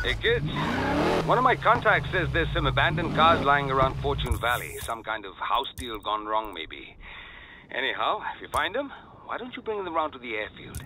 Hey kids, one of my contacts says there's some abandoned cars lying around Fortune Valley. Some kind of house deal gone wrong, maybe. Anyhow, if you find them, why don't you bring them around to the airfield?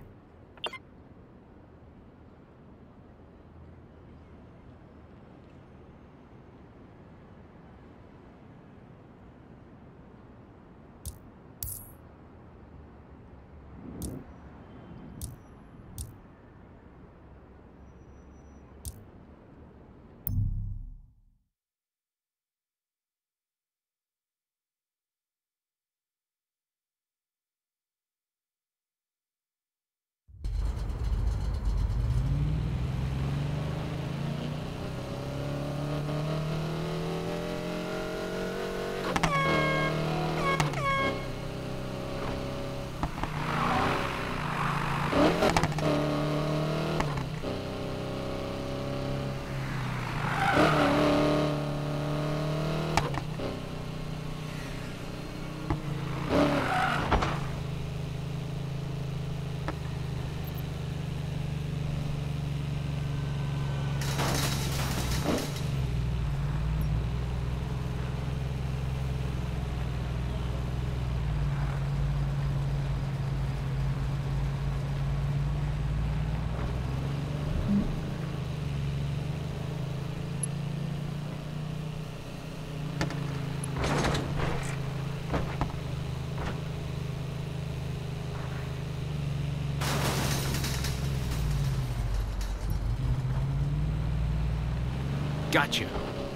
Gotcha.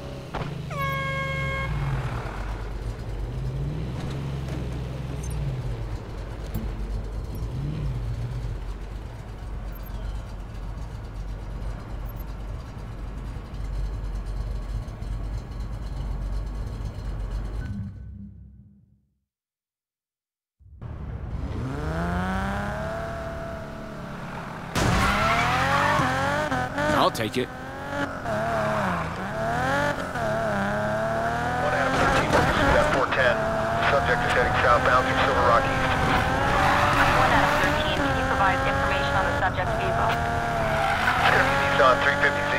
I'll take it. Subject is heading southbound through Silver Rock East. 1 out of 13, can you provide information on the subject's vehicle? It's going to be Nissan 350Z.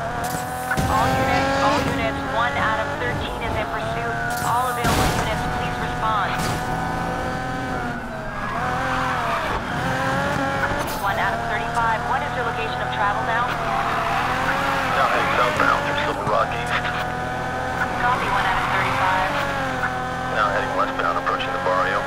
All units, 1 out of 13 is in pursuit. All available units, please respond. 1 out of 35, what is your location of travel now? Now heading southbound through Silver Rock East. Copy, 1 out of 35. Now heading westbound, approaching the barrio.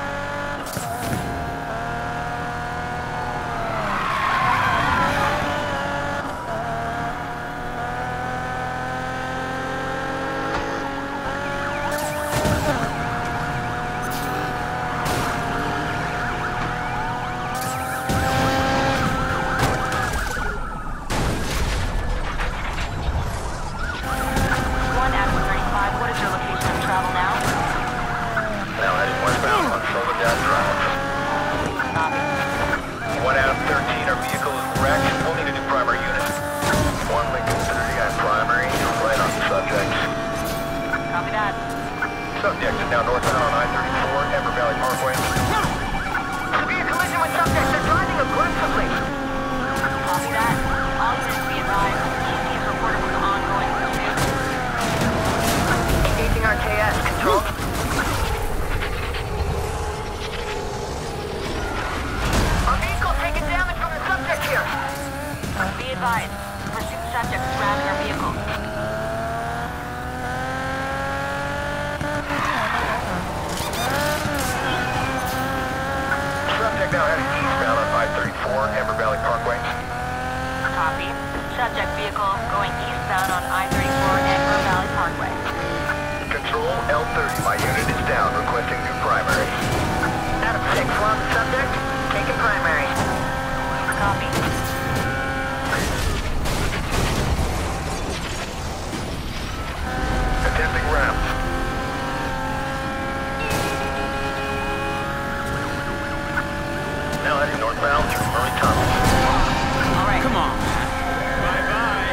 Subject is now northbound on I-34, Ever Valley Parkway. Severe collision with subject. They're driving aggressively. Copy that. All units be advised. EC is reported with ongoing pursuit. Engaging RKS. Control. Our vehicle taking damage from the subject here. Be advised. Pursuit subject is ramming our vehicle. Subject now heading eastbound on I-34, Ever Valley Parkway. Copy. Subject vehicle going eastbound on I-34, Ever Valley Parkway. Control, L30, my unit is down, requesting new primary. Adam 6, lost subject, taking primary. Copy. Attempting ramp. Now heading northbound through Murray Tunnel. All right. Come on. Bye-bye.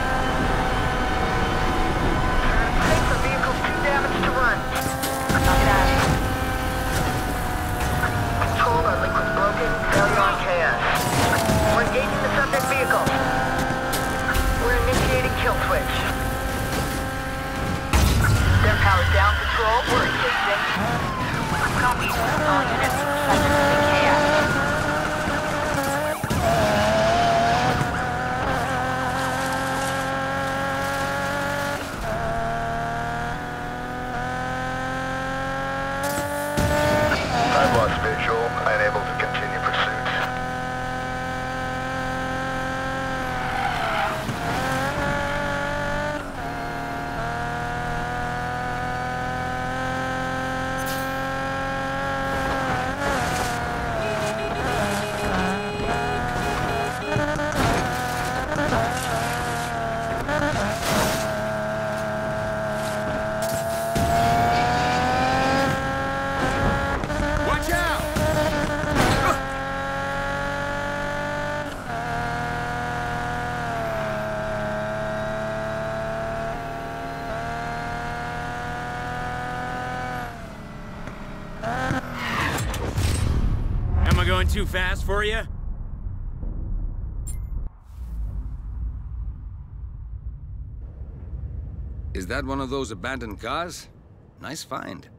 Take the vehicle, too damaged to run. Copy that. Control, our liquid's broken. Failure on KS. We're engaging the subject vehicle. unable to continue pursuit. Watch out! Am I going too fast for you? Is that one of those abandoned cars? Nice find.